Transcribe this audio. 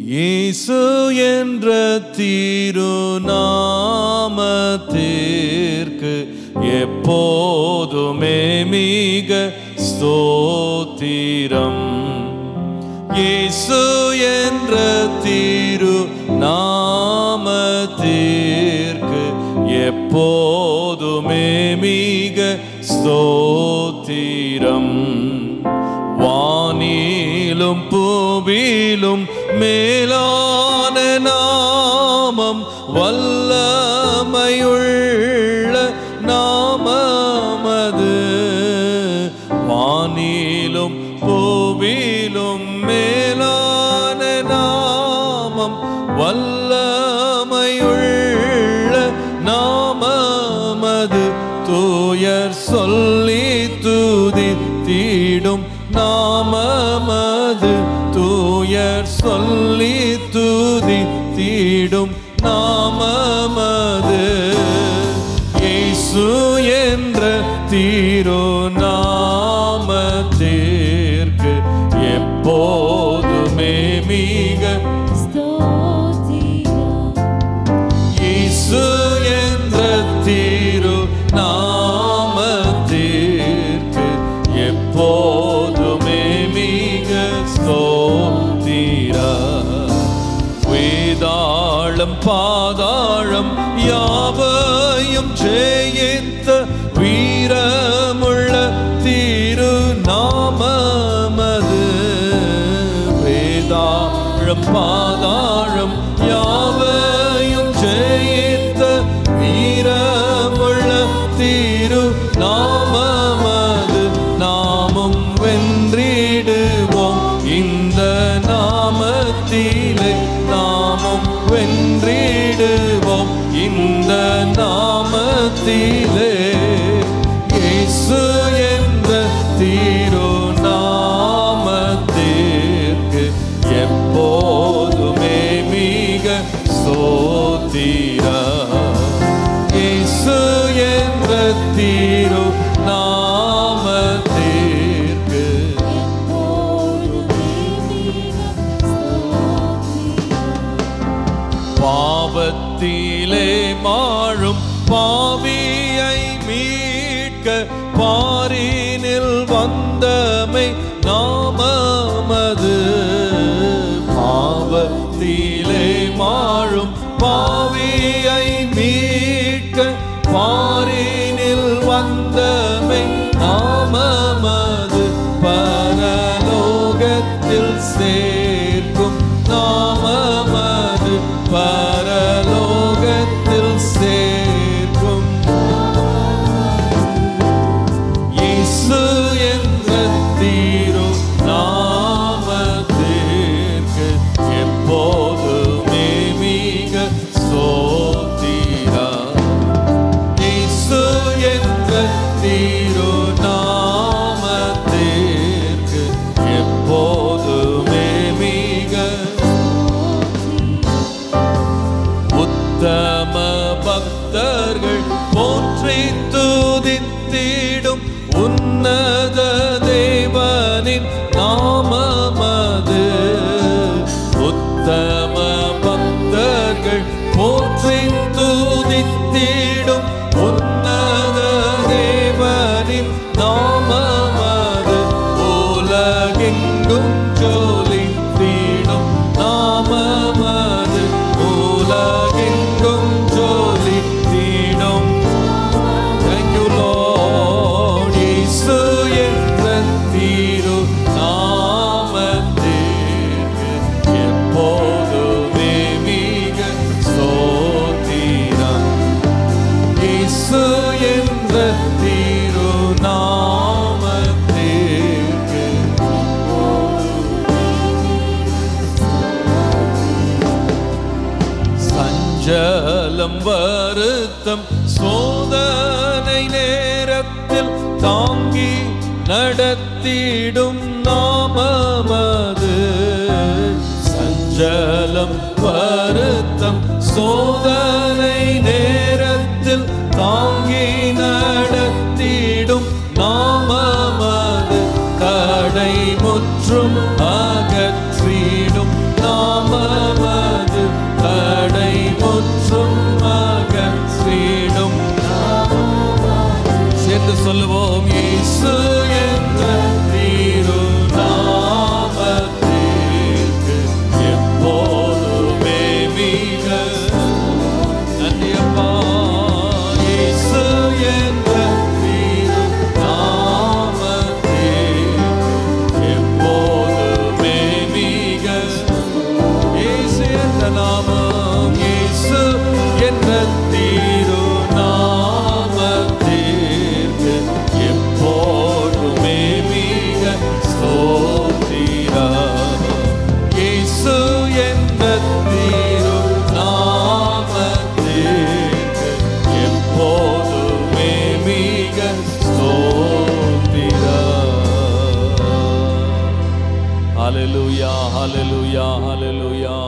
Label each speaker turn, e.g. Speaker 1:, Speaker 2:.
Speaker 1: இயேசு என்ற திருநாமத்திற்கு எப்போதுமே மிக ஸ்தோத்திரம். இயேசு என்ற திருநாமத்திற்கு எப்போதுமே மிக ஸ்தோத்திரம். வானிலும் பூவிலும் மேலான நாமம், வல்லமையுள்ள நாமமது. வானிலும் பூவிலும் மேலான நாமம், வல்லமையுள்ள நாமமது. தூயர் சொல்லி துதித்திடும் நாமமது. தூயர் சொல்லி துதித்திடும் நாமமது. இயேசு என்ற திருநாமத்திற்கு எப்போதுமே மிக ஸ்தோத்திரம். இயேசு என்ற திருநாமத்திற்கு எப்போதுமே மிக ஸ்தோத்திரம். வேதாளம் பாதாளம் யாவையும் ஜெயித்த வீரமுள்ள திருநாமமது. வேதாளம் பாதாளம் யாவையும் ஜெயித்த வீரமுள்ள திருநாமமது. நாமும் வென்றிடுவோம் இந்த நாமத்திலே. நாமும் வென்றிடுவோம் இந்த நாமத்திலே. இயேசு என்ற திருநாமத்திற்கு எப்போதுமே மிக ஸ்தோத்திரம். இயேசு என்ற திருநாமத்திற்கு பாவத்திலே மாழும் பாவியை மீட்க பாரினில் வந்தமை நாமமது. பாவத்திலே மாழும் பாவியை மீட்க பாரினில் வந்தமை நாமமது. பரலோகத்தில் சேர்க்கும் நாமமது. பரலோகத்தில் சேர்க்கும் இயேசு என்ற திருநாமத்திற்கு எப்போதுமே மிக ஸ்தோத்திரம். இயேசு என்ற திருநாமத்திற்கு எப்போதுமே மிக உத்தம பக்தர்கள் போற்றி துதித்திடும் உன்னத தேவனின் நாமமது. உத்தம பக்தர்கள் போற்றி துதித்திடும் உன்னத தேவனின் நாமமது. உலகெங்கும் ஜொலித்திடும் நாமமது. உலகெங்கும் ஜொலித்திடும். Thank you Lord. இயேசு என்ற திருநாமத்திற்கு எப்போதுமே மிக ஸ்தோத்திரம். இயேசு என்ற திருநாமத்திற்கு சஞ்சலம் வருத்தம் சோதனை நேரத்தில் தாங்கி நடத்திடும் நாமமது. சஞ்சலம் வருத்தம் சோதனை நேரத்தில் தாங்கி நடத்திடும் நாமமது. தடை முற்றும் அகற்றிடும் நாம நடத்திடும் நாமத்திற்கு எப்போதுமே மிக ஸ்தோத்திரம். ஹல்லேலூயா, ஹல்லேலூயா, ஹல்லேலூயா.